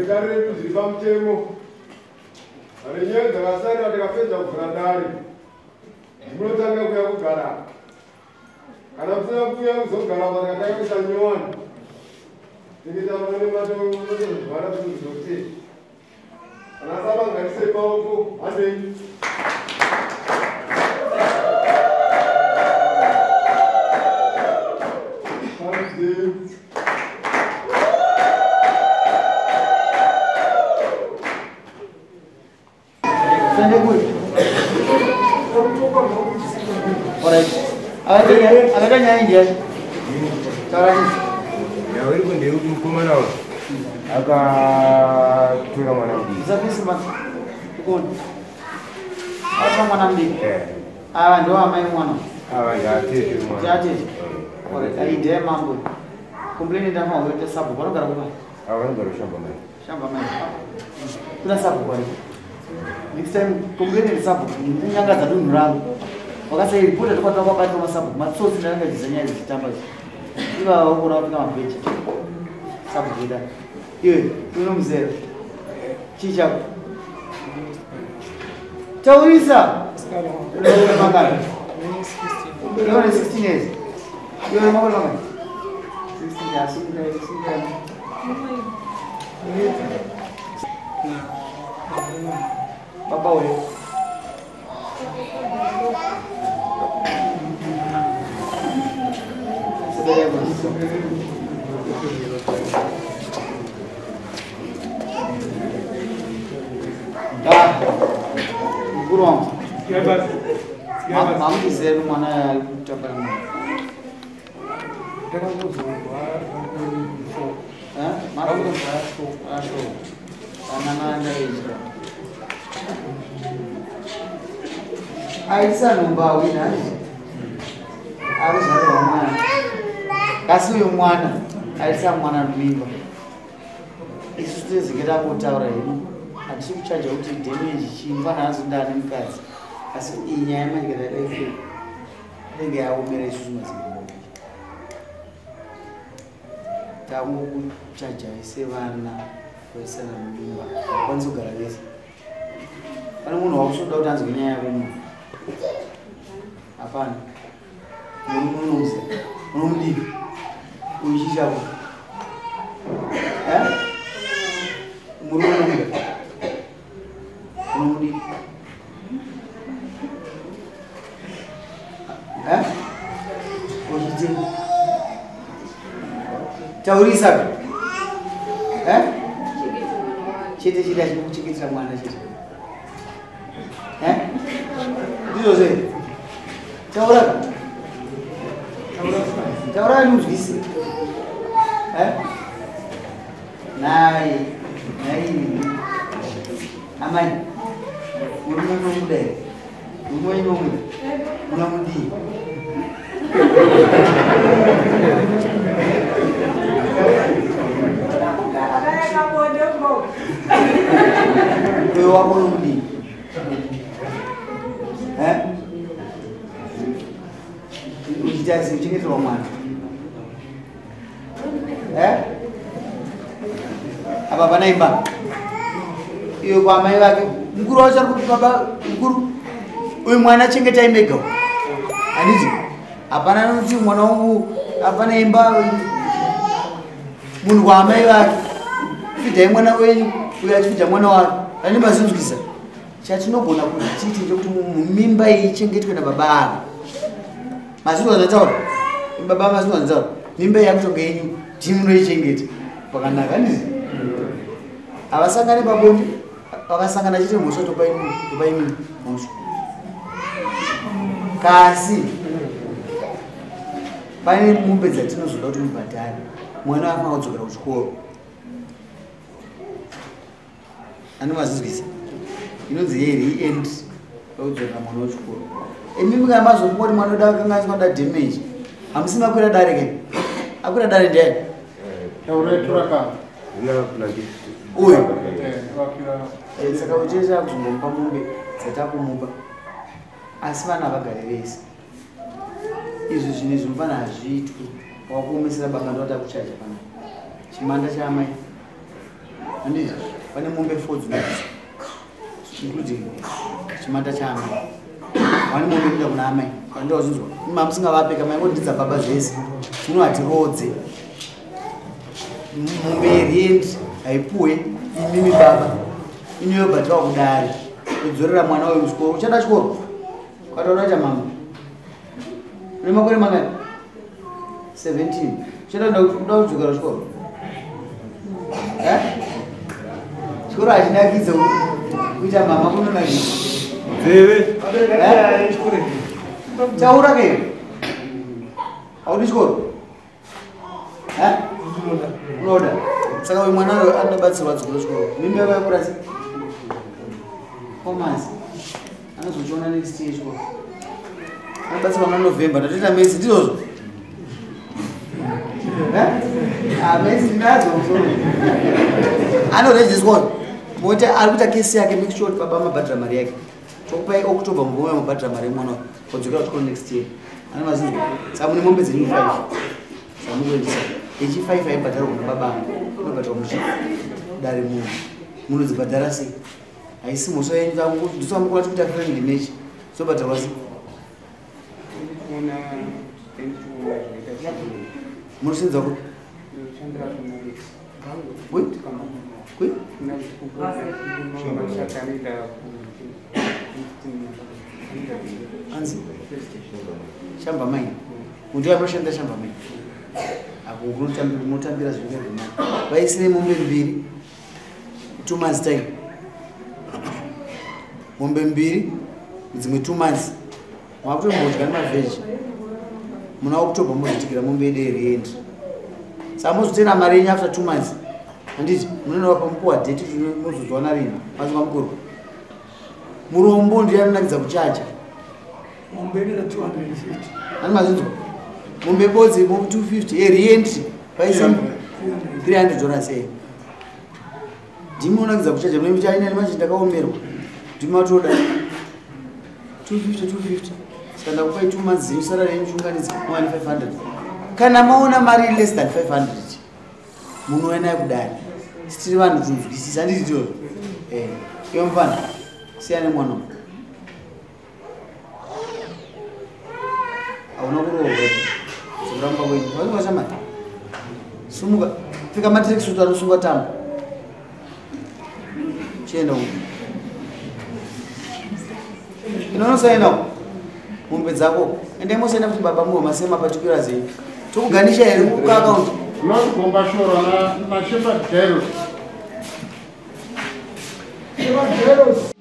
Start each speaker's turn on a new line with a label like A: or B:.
A: Sekare kuziba mtemo. Arenye ndakasara ndakapedza kuvhura ndare. Ndinotanga kuya kugara. Kana musina kuya kuzogara pakatanga kuita nyowani. Ndikita mune matozvara kuzoti. Kana saba ngarise maoko hanei.
B: Ada Nyaya. Caranya.
A: Ya, ini pun dia hukum mana? Agak curang mana di?
B: Tapi sempat tukun. Apa mana di? Ah, doa main mana?
A: Ah, jadi cuma.
B: Jadi. Orang ide mampu. Komplain dah mau itu sabu, baru kerja apa?
A: Awalnya baru siapa main?
B: Siapa main? Sudah sabu baru. Next time komplain itu sabu. Ini yang nggak tahu nurang. Wakati ripoti tulikuwa tunapata kama sababu masosi na yanga jizanya zitamba iba ukuna watu kama pecha sababu kida yeye tuno mzee chicha Taurisa leo magari 16 years yeye magari 16 years papa wewe Guru, mama dizer mana ucapan Aisa numba wina harus ada mwana kasi uyu mwana aisa mwana mimba isu tezikira kutaura hino hatisi kuchaja kuti damage chimba nazo ndani mukadzi asi inyaya manikira lefe inenge yaomera isusu mazimbabwe tangokuchaja ise vana kuisana mimba akwanisa kugara vese pane munhu wakusoda kuti anzwe nyaya yavo hapana unomuze unomudivi uyichichavo muri unomuda unomudivi uchiite taurisa chete chida chinokuchengetera mwana chete ndizvo sei taura taura nuzvisi nai amai uri munomuda here unoinomuda unamudii wewe wako unamudii ujitasi uchengeterwa mwana apa panaimba iyo kwa mai vake mukuru wacho ari kuti baba mukuru uyu mwana chengetai mega handiti hapana nokuti mwana wangu hapana imba munhu kwaamai vake fidhai mwana wenyu uyo achifidha mwana wake ane mazinzwisa chatinogona kuti tiite ndekuti mimba ichengetwe nababa ake mazvinhu zvataura baba mazvinhu zvataura mimba yakutonga yenyu timunoichengeta pakanaka ndii havasangane pabonde vakasangana chite mhosva topaimini mhosva kasi pane mombe dzatinozoda kuti mubhadhari mwana afana kudzokera kuchikoro ane mazizwisa inonzi ye-re-end pakudzokera mwana wechikoro emimi kana mazomba kuti mwana uda kanga asinoda damage hamusina kwira dare ke akwira dare ndiani uyu saka uchesha kuzongomupa mombe dzatakumupa asi vana vagare vese izvi zvine zvinofana hazviitwi wakuomesera banga ndota kuchaja pana chimanda chaamai handiti pane mombe 4 dzinozi including chimata chama vane mombe kuda kuna amai vandoa zvinzwa mama musingavape kama ingodidza baba zvese munovati rodze mombe yeriendi haipuwe imimi baba inoyobhatiwa kudare kudzorera mwana uyu kuchikoro uchada chikoro kwataona cha mama une makore mangani 17 uchada kuda kudzokera chikoro chikoro hachinakidza kuita mama kunonakidza taura ke haudi chikoro unoda saka uyu mwana uyo anobatsirwa dzokera chikoro mimba yava yakurasi komasi anozochiona next year chikoro anobatsirwa na November ndatoita mesi ndizvozvo mesi ndinadzo musoro anorejiswa moti ari kuita kesi yake make sure baba amabhadhira mari yake tokupai October mumwe amabhadhira mari yemwana kodzokera chikoro next year ane mazinzo saka mune mombe dzenyu 5 samukuendesa echi 5 aibhadhara kuna baba angu unobhadhara muchi dare munhu munodzibhadhara sei haisi mhosva yenyu ndisamukona tikuita friendly match zobhadharwa sei munosenza kuti anzi shamba mai mundu anoshanda shamba mai ako munotambira zvinenge zvimai vaisire mombe 2 2 months time mombe 2 dzimwe 2 months makutombodya nemavheji muna October mozotikira mombe ederiendi saka mozotena mari yenyu after 2 months handiti munoenda pamupuwa date mozozwana rini mazinga mukuru murombo ndiye anonakidza kuchacha
C: mombe ine 250
B: ani mazinzo mombe bodzi mombe 250 eriendi paise $300 ndimunonakidza kuchacha munemuchaina nemachi ndakaomerwa ndimatoda 250 saka ndakupai 2 months zenyu sarari yenyu chiunganidza 1500 kana maona mari less than 500 munouya naye kudari sitiri vanhu tunzwisisa handiti tio iyo mufana siyane mwana hauna kurohwa zokuramba kwenyu vazinga shamari sumuka pfeka matirikisutu anosunga tambo chienda uku inonosainawo mombe dzako ende mosaina kuti baba muwe masema particulars ei tokuganisha here kukaakaunti
C: noncommercial na shepherd girls. Shepherd girls.